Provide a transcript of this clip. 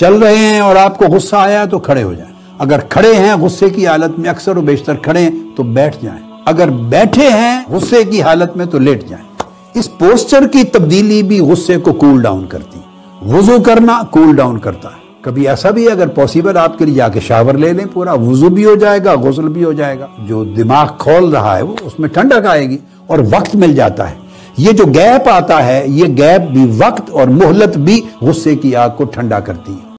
चल रहे हैं और आपको गुस्सा आया तो खड़े हो जाएं। अगर खड़े हैं गुस्से की हालत में, अक्सर और बेशतर खड़े हैं तो बैठ जाएं। अगर बैठे हैं गुस्से की हालत में तो लेट जाएं। इस पोस्चर की तब्दीली भी गुस्से को कूल डाउन करती है। वुजू करना कूल डाउन करता है। कभी ऐसा भी अगर पॉसिबल आपके लिए जाके शावर ले लें, पूरा वुजू भी हो जाएगा, गुस्ल भी हो जाएगा। जो दिमाग खोल रहा है वो उसमें ठंडक आएगी और वक्त मिल जाता है। ये जो गैप आता है, ये गैप भी वक्त और मोहलत भी गुस्से की आग को ठंडा करती है।